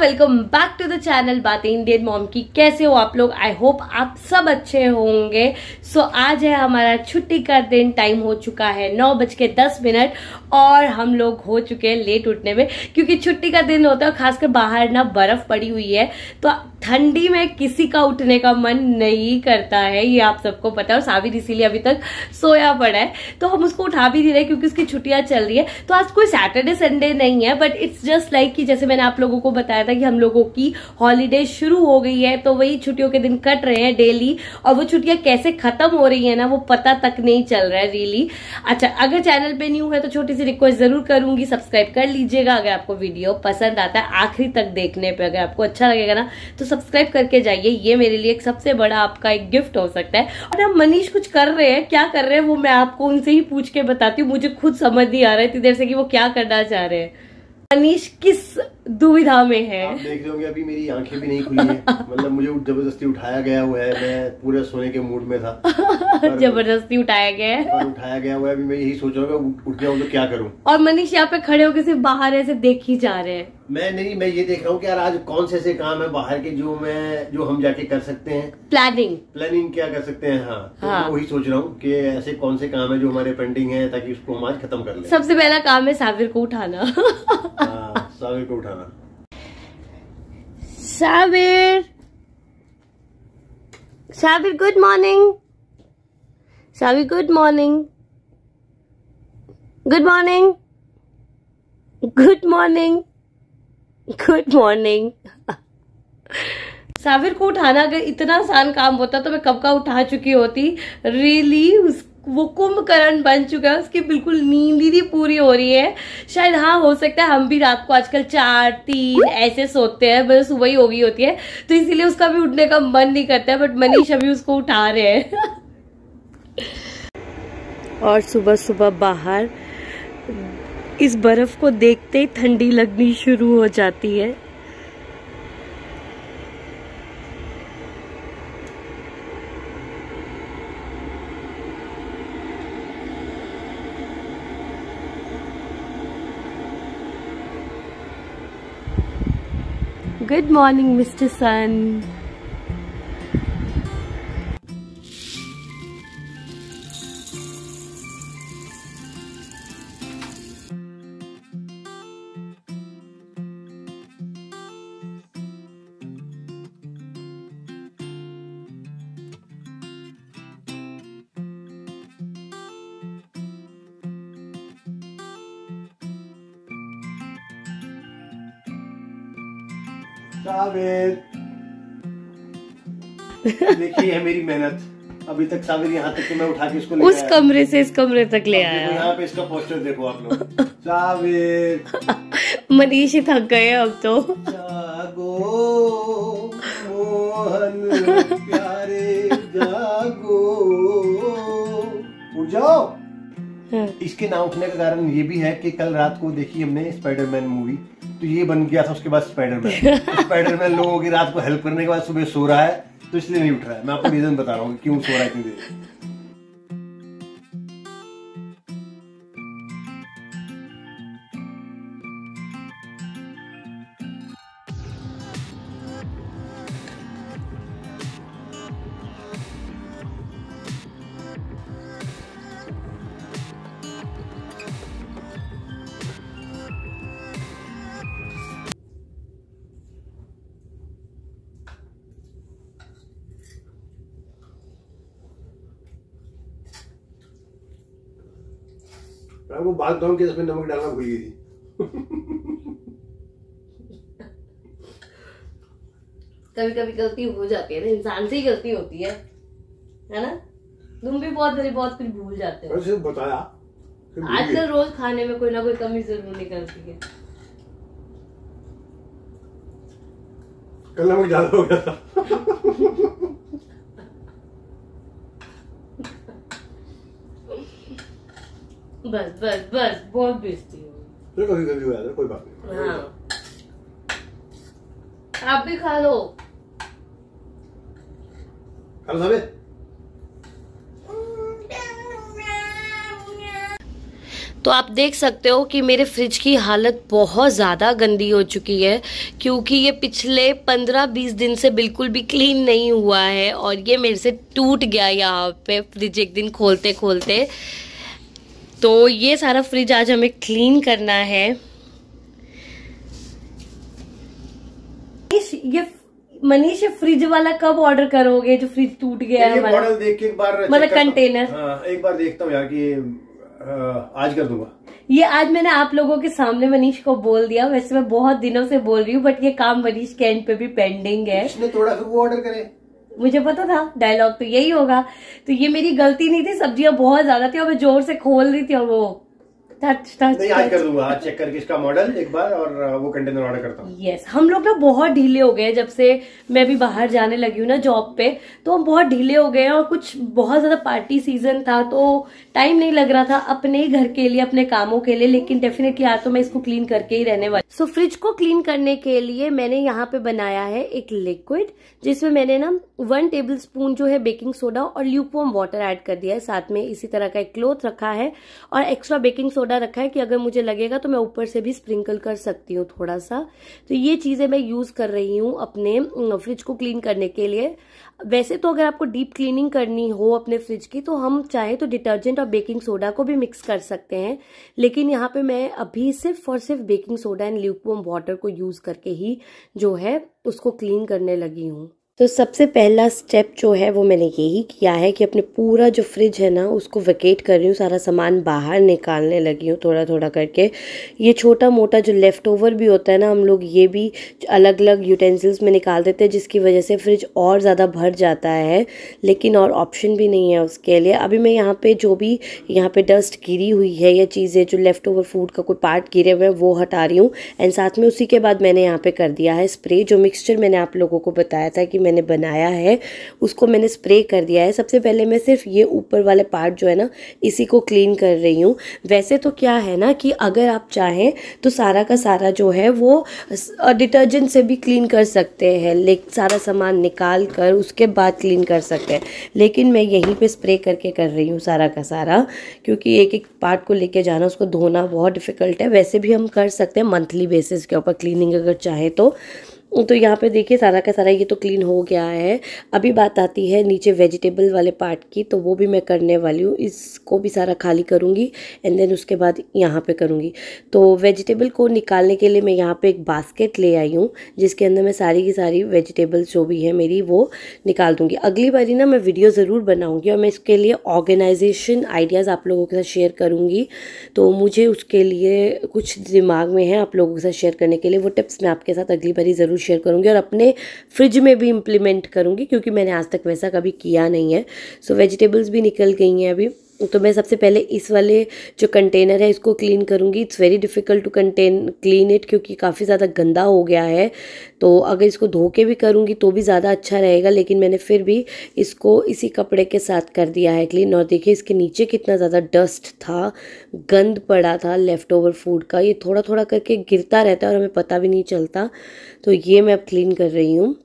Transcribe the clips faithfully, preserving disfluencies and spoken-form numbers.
Welcome back to the channel बातें Indian mom की। कैसे हो आप लोग? आई होप आप सब अच्छे होंगे। सो so, आज है हमारा छुट्टी का दिन। टाइम हो चुका है नौ बज के दस मिनट और हम लोग हो चुके हैं लेट उठने में, क्योंकि छुट्टी का दिन होता है। खासकर बाहर ना बर्फ पड़ी हुई है तो ठंडी में किसी का उठने का मन नहीं करता है, ये आप सबको पता है। और साबिर इसीलिए अभी तक सोया पड़ा है, तो हम उसको उठा भी नहीं रहे क्योंकि उसकी छुट्टियां चल रही है। तो आज कोई सैटरडे संडे नहीं है, बट इट्स जस्ट लाइक कि जैसे मैंने आप लोगों को बताया था कि हम लोगों की हॉलीडे शुरू हो गई है, तो वही छुट्टियों के दिन कट रहे हैं डेली। और वो छुट्टियां कैसे खत्म हो रही है ना, वो पता तक नहीं चल रहा है रियली। अच्छा, अगर चैनल पे न्यू है तो छोटी सी रिक्वेस्ट जरूर करूंगी, सब्सक्राइब कर लीजिएगा। अगर आपको वीडियो पसंद आता है आखिरी तक देखने पे, अगर आपको अच्छा लगेगा ना तो सब्सक्राइब करके जाइए। ये मेरे लिए एक सबसे बड़ा आपका एक गिफ्ट हो सकता है। और अब मनीष कुछ कर रहे हैं, क्या कर रहे हैं वो मैं आपको उनसे ही पूछ के बताती हूँ। मुझे खुद समझ नहीं आ रहा है इतनी देर से कि वो क्या करना चाह रहे हैं। मनीष किस दुविधा में है? आप देख रहे होंगे अभी मेरी आंखें भी नहीं खुली है। मतलब मुझे जबरदस्ती उठाया गया हुआ है, मैं पूरे सोने के मूड में था। जबरदस्ती उठाया गया है और उठाया गया हुआ है। अभी मैं यही सोच रहा हूँ उठ जाऊँ तो क्या करूँ। और मनीष यहाँ पे खड़े होकर सिर्फ बाहर ऐसे देख ही जा रहे हैं। मैं नहीं, मैं ये देख रहा हूँ कि यार आज कौन से ऐसे काम है बाहर के जो मैं जो हम जाके कर सकते हैं। प्लानिंग प्लानिंग क्या कर सकते हैं। हाँ, तो हाँ। मैं वही सोच रहा हूँ कि ऐसे कौन से काम है जो हमारे पेंडिंग है, ताकि उसको हम आज खत्म कर लें। सबसे पहला काम है साबिर को उठाना। हाँ, साबिर को उठाना। Sabir, Sabir good morning. Sabir good morning, good morning, good morning, good morning. Sabir को उठाना अगर इतना आसान काम होता तो मैं कब का उठा चुकी होती। रियली उस वो कुंभकर्ण बन चुका है, उसकी बिल्कुल नींद ही नहीं पूरी हो रही है। शायद हाँ, हो सकता है हम भी रात को आजकल चार तीन ऐसे सोते हैं, बस सुबह ही हो गई होती है, तो इसीलिए उसका भी उठने का मन नहीं करता है। बट मनीष अभी उसको उठा रहे हैं। और सुबह सुबह बाहर इस बर्फ को देखते ही ठंडी लगनी शुरू हो जाती है। Good morning mister son. Sabir, देखिए है मेरी मेहनत। अभी तक साबिर यहाँ तक कि मैं उठा के इसको ले उस कमरे से इस कमरे तक ले आया। यहाँ पे इसका पोस्टर देखो आप लोग। साबिर, मनीष ही थक गए अब तो। जागो मोहन प्यारे जागो, उठ जाओ। इसके ना उठने का कारण ये भी है कि कल रात को देखी हमने स्पाइडरमैन मूवी, तो ये बन गया था उसके बाद स्पाइडरमैन। स्पाइडरमैन लोगों की रात को हेल्प करने के बाद सुबह सो रहा है, तो इसलिए नहीं उठ रहा है। मैं आपको रीजन बता रहा हूँ क्यों सो रहा है इतनी देर। मैं आपको बात बताऊं कि इसमें नमक डालना भूल गई थी। कभी कभी गलती हो जाती है ना, इंसान से ही गलती होती है, है ना? तुम भी बहुत देर बहुत कुछ भूल जाते हो। सिर्फ बताया, आजकल रोज खाने में कोई ना कोई कमी जरूर निकलती है। कल नमक ज्यादा हो गया था। बस बस बस बहुत बेइज्जती हो। तो कभी कभी हो जाता है, कोई बात नहीं। हाँ, आप भी खा लो। खा लो साबिर। तो आप देख सकते हो कि मेरे फ्रिज की हालत बहुत ज़्यादा गंदी हो चुकी है, क्योंकि ये पिछले पंद्रह बीस दिन से बिल्कुल भी क्लीन नहीं हुआ है और ये मेरे से टूट गया यहाँ पे फ्रिज एक दिन खोलते खोलते। तो ये सारा फ्रिज आज हमें क्लीन करना है। ये मनीष फ्रिज वाला कब ऑर्डर करोगे जो फ्रिज टूट गया है हमारा? मॉडल देख के एक बार मतलब कंटेनर हाँ, एक बार देखता हूँ यार कि आज कर दूंगा। ये आज मैंने आप लोगों के सामने मनीष को बोल दिया। वैसे मैं बहुत दिनों से बोल रही हूँ, बट ये काम मनीष के एंड पे भी पेंडिंग है। इसने थोड़ा फिर वो ऑर्डर करे, मुझे पता था डायलॉग तो यही होगा। तो ये मेरी गलती नहीं थी, सब्जियां बहुत ज्यादा थी और मैं जोर से खोल रही थी और वो टच टच नहीं, आज कर दूंगा। आज चेक करके इसका मॉडल एक बार और वो कंटेनर ऑर्डर करता हूँ। यस yes, हम लोग ना बहुत ढीले हो गए जब से मैं भी बाहर जाने लगी हूँ ना जॉब पे, तो हम बहुत ढीले हो गए हैं और कुछ बहुत ज्यादा पार्टी सीजन था तो टाइम नहीं लग रहा था अपने ही घर के लिए, अपने कामों के लिए। लेकिन डेफिनेटली आज तो मैं इसको क्लीन करके ही रहने वाली। सो so, फ्रिज को क्लीन करने के लिए मैंने यहाँ पे बनाया है एक लिक्विड, जिसमें मैंने ना वन टेबल स्पून जो है बेकिंग सोडा और ल्यूकवार्म वाटर ऐड कर दिया है। साथ में इसी तरह का एक क्लॉथ रखा है और एक्स्ट्रा बेकिंग सोडा रखा है कि अगर मुझे लगेगा तो मैं ऊपर से भी स्प्रिंकल कर सकती हूँ थोड़ा सा। तो ये चीजें मैं यूज कर रही हूँ अपने फ्रिज को क्लीन करने के लिए। वैसे तो अगर आपको डीप क्लीनिंग करनी हो अपने फ्रिज की तो हम चाहे तो डिटर्जेंट और बेकिंग सोडा को भी मिक्स कर सकते हैं, लेकिन यहाँ पे मैं अभी सिर्फ और सिर्फ baking soda and lukewarm water को यूज करके ही जो है उसको क्लीन करने लगी हूँ। तो सबसे पहला स्टेप जो है वो मैंने यही किया है कि अपने पूरा जो फ्रिज है ना उसको वेकेट कर रही हूँ, सारा सामान बाहर निकालने लगी हूँ थोड़ा थोड़ा करके। ये छोटा मोटा जो लेफ्ट ओवर भी होता है ना, हम लोग ये भी अलग अलग यूटेंसिल्स में निकाल देते हैं, जिसकी वजह से फ्रिज और ज़्यादा भर जाता है, लेकिन और ऑप्शन भी नहीं है उसके लिए। अभी मैं यहाँ पर जो भी यहाँ पर डस्ट गिरी हुई है या चीज़ें जो लेफ्ट ओवर फूड का कोई पार्ट गिरे हुए हैं वो हटा रही हूँ। एंड साथ में उसी के बाद मैंने यहाँ पर कर दिया है स्प्रे। जो मिक्सचर मैंने आप लोगों को बताया था कि मैंने बनाया है उसको मैंने स्प्रे कर दिया है। सबसे पहले मैं सिर्फ ये ऊपर वाले पार्ट जो है ना इसी को क्लीन कर रही हूँ। वैसे तो क्या है ना कि अगर आप चाहें तो सारा का सारा जो है वो डिटर्जेंट से भी क्लीन कर सकते हैं, लेकिन सारा सामान निकाल कर उसके बाद क्लीन कर सकते हैं, लेकिन मैं यहीं पे स्प्रे करके कर रही हूँ सारा का सारा, क्योंकि एक एक पार्ट को लेके जाना उसको धोना बहुत डिफिकल्ट है। वैसे भी हम कर सकते हैं मंथली बेसिस के ऊपर क्लीनिंग अगर चाहे तो। तो यहाँ पे देखिए सारा का सारा ये तो क्लीन हो गया है। अभी बात आती है नीचे वेजिटेबल वाले पार्ट की, तो वो भी मैं करने वाली हूँ। इसको भी सारा खाली करूँगी एंड देन उसके बाद यहाँ पे करूँगी। तो वेजिटेबल को निकालने के लिए मैं यहाँ पे एक बास्केट ले आई हूँ, जिसके अंदर मैं सारी की सारी वेजिटेबल्स जो भी है मेरी वो निकाल दूँगी। अगली बारी ना मैं वीडियो ज़रूर बनाऊँगी और मैं इसके लिए ऑर्गेनाइजेशन आइडियाज़ आप लोगों के साथ शेयर करूँगी। तो मुझे उसके लिए कुछ दिमाग में है आप लोगों के साथ शेयर करने के लिए, वो टिप्स मैं आपके साथ अगली बारी ज़रूर शेयर करूंगी और अपने फ्रिज में भी इम्प्लीमेंट करूंगी, क्योंकि मैंने आज तक वैसा कभी किया नहीं है। सो वेजिटेबल्स भी निकल गई हैं अभी। तो मैं सबसे पहले इस वाले जो कंटेनर है इसको क्लीन करूंगी। It's very difficult to contain clean it, क्योंकि काफ़ी ज़्यादा गंदा हो गया है। तो अगर इसको धो के भी करूंगी तो भी ज़्यादा अच्छा रहेगा, लेकिन मैंने फिर भी इसको इसी कपड़े के साथ कर दिया है क्लीन। और देखिए इसके नीचे कितना ज़्यादा डस्ट था, गंद पड़ा था लेफ़्ट ओवर फूड का। ये थोड़ा थोड़ा करके गिरता रहता है और हमें पता भी नहीं चलता। तो ये मैं अब क्लीन कर रही हूँ।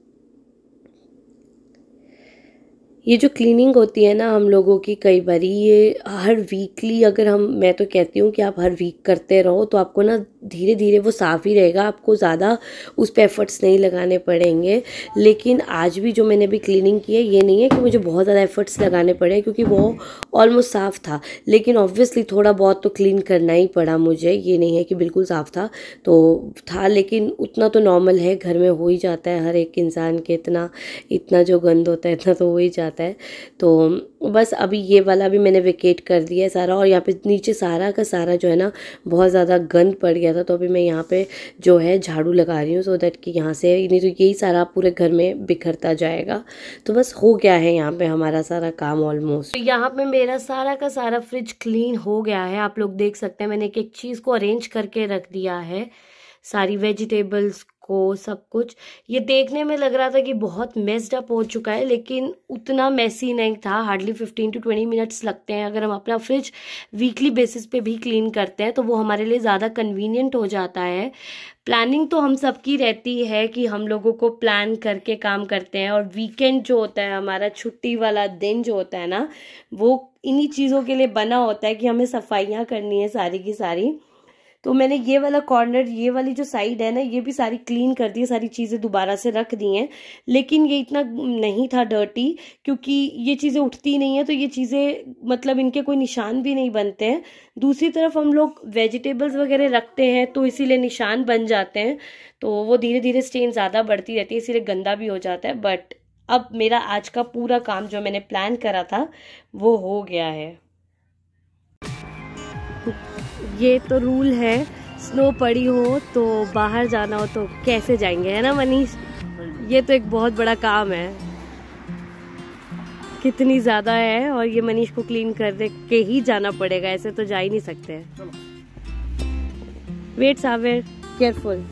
ये जो क्लीनिंग होती है ना हम लोगों की, कई बारी ये हर वीकली अगर हम, मैं तो कहती हूँ कि आप हर वीक करते रहो तो आपको ना धीरे धीरे वो साफ़ ही रहेगा, आपको ज़्यादा उस पर एफर्ट्स नहीं लगाने पड़ेंगे। लेकिन आज भी जो मैंने भी क्लीनिंग की है, ये नहीं है कि मुझे बहुत ज़्यादा एफर्ट्स लगाने पड़े, क्योंकि वो ऑलमोस्ट साफ़ था। लेकिन ऑब्वियसली थोड़ा बहुत तो क्लीन करना ही पड़ा मुझे, ये नहीं है कि बिल्कुल साफ़ था तो था, लेकिन उतना तो नॉर्मल है, घर में हो ही जाता है हर एक इंसान के। इतना इतना जो गंद होता है इतना तो हो ही जाता है। तो बस अभी ये वाला भी मैंने वेकेट कर दिया है सारा। और यहाँ पे नीचे सारा का सारा जो है ना बहुत ज़्यादा गंद पड़ गया था, तो अभी मैं यहाँ पे जो है झाड़ू लगा रही हूँ, सो दैट कि यहाँ से, नहीं तो यही सारा पूरे घर में बिखरता जाएगा। तो बस हो गया है यहाँ पे हमारा सारा काम ऑलमोस्ट। तो यहाँ पे मेरा सारा का सारा फ्रिज क्लीन हो गया है, आप लोग देख सकते हैं। मैंने एक एक चीज़ को अरेंज करके रख दिया है, सारी वेजिटेबल्स को, सब कुछ। ये देखने में लग रहा था कि बहुत मेस्ड अप हो चुका है, लेकिन उतना मेसी नहीं था। Hardly fifteen to twenty minutes लगते हैं। अगर हम अपना फ्रिज वीकली बेसिस पे भी क्लीन करते हैं तो वो हमारे लिए ज़्यादा कन्वीनियंट हो जाता है। प्लानिंग तो हम सबकी रहती है कि हम लोगों को प्लान करके काम करते हैं, और वीकेंड जो होता है हमारा, छुट्टी वाला दिन जो होता है ना, वो इन्हीं चीज़ों के लिए बना होता है कि हमें सफाइयाँ करनी है सारी की सारी। तो मैंने ये वाला कॉर्नर, ये वाली जो साइड है ना, ये भी सारी क्लीन कर दी है, सारी चीज़ें दोबारा से रख दी हैं। लेकिन ये इतना नहीं था डर्टी, क्योंकि ये चीज़ें उठती नहीं है तो ये चीज़ें मतलब इनके कोई निशान भी नहीं बनते हैं। दूसरी तरफ हम लोग वेजिटेबल्स वगैरह रखते हैं तो इसीलिए निशान बन जाते हैं, तो वो धीरे धीरे स्टेन ज़्यादा बढ़ती रहती है, इसीलिए गंदा भी हो जाता है। बट अब मेरा आज का पूरा काम जो मैंने प्लान करा था वो हो गया है। ये तो रूल है, स्नो पड़ी हो तो बाहर जाना हो तो कैसे जाएंगे, है ना मनीष? ये तो एक बहुत बड़ा काम है, कितनी ज्यादा है, और ये मनीष को क्लीन कर के ही जाना पड़ेगा, ऐसे तो जा ही नहीं सकते। Wait Sabir, careful.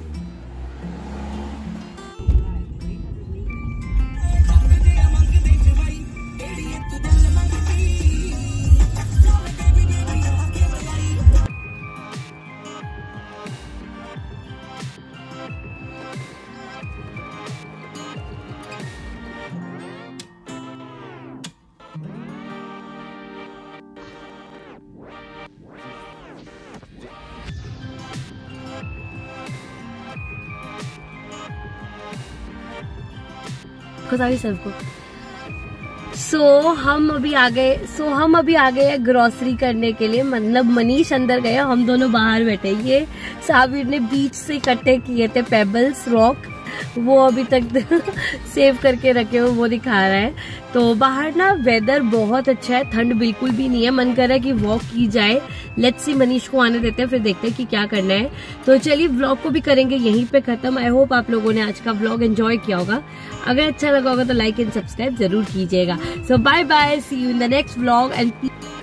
सबको सो so, हम अभी आ गए सो so, हम अभी आ गए ग्रोसरी करने के लिए। मतलब मनीष अंदर गया, हम दोनों बाहर बैठे। ये साबिर ने बीच से इकट्ठे किए थे पेबल्स, रॉक, वो अभी तक सेव करके रखे हो, वो दिखा रहा है। तो बाहर ना वेदर बहुत अच्छा है, ठंड बिल्कुल भी नहीं है, मन कर रहा है कि वॉक की जाए। लेट्स सी, मनीष को आने देते हैं फिर देखते हैं कि क्या करना है। तो चलिए व्लॉग को भी करेंगे यहीं पे खत्म। आई होप आप लोगों ने आज का व्लॉग एंजॉय किया होगा। अगर अच्छा लगा होगा तो लाइक एंड सब्सक्राइब जरूर कीजिएगा। So bye bye, see you in the next vlog and